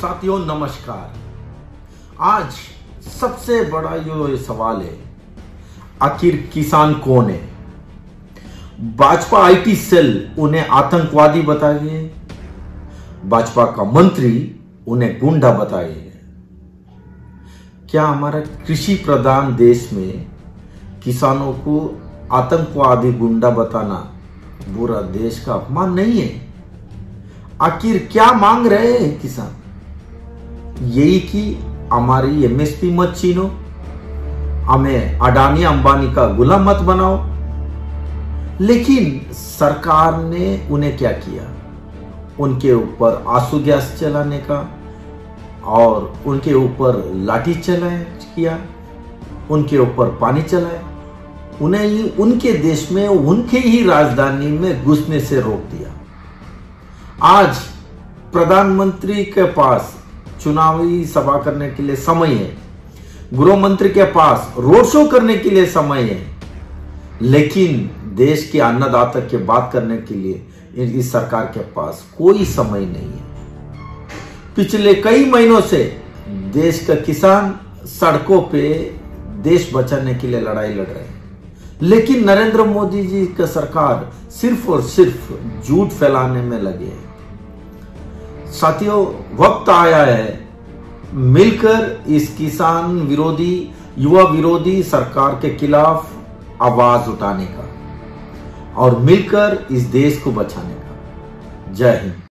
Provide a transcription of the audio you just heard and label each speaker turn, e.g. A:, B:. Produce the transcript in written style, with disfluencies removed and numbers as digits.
A: साथियों नमस्कार। आज सबसे बड़ा ये सवाल है, आखिर किसान कौन है? भाजपा आईटी सेल उन्हें आतंकवादी बताइए, भाजपा का मंत्री उन्हें गुंडा बताइए। क्या हमारा कृषि प्रधान देश में किसानों को आतंकवादी गुंडा बताना पूरा देश का अपमान नहीं है? आखिर क्या मांग रहे हैं किसान? यही कि हमारी एमएसपी मत छीनो, हमें अडानी अंबानी का गुलाम मत बनाओ। लेकिन सरकार ने उन्हें क्या किया? उनके ऊपर आंसू गैस चलाने का और उनके ऊपर लाठी किया, उनके ऊपर पानी चलाया, उन्हें ही उनके देश में उनके ही राजधानी में घुसने से रोक दिया। आज प्रधानमंत्री के पास चुनावी सभा करने के लिए समय है, गृह मंत्री के पास रोड शो करने के लिए समय है, लेकिन देश के अन्नदाता की बात करने के लिए इस सरकार के पास कोई समय नहीं है। पिछले कई महीनों से देश का किसान सड़कों पे देश बचाने के लिए लड़ाई लड़ रहे हैं, लेकिन नरेंद्र मोदी जी का सरकार सिर्फ और सिर्फ झूठ फैलाने में लगे हैं। साथियों, वक्त आया है मिलकर इस किसान विरोधी, युवा विरोधी सरकार के खिलाफ आवाज उठाने का और मिलकर इस देश को बचाने का। जय हिंद।